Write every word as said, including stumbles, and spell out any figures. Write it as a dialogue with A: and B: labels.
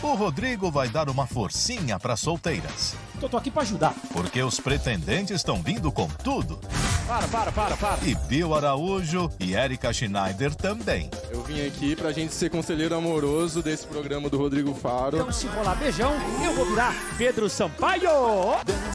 A: o Rodrigo vai dar uma forcinha para solteiras.
B: Eu tô aqui pra ajudar.
A: Porque os pretendentes estão vindo com tudo.
B: Para, para, para, para.
A: E Bill Araújo e Érica Schneider também.
C: Eu vim aqui pra gente ser conselheiro amoroso desse programa do Rodrigo Faro.
B: Então, se rolar beijão, eu vou virar Pedro Sampaio.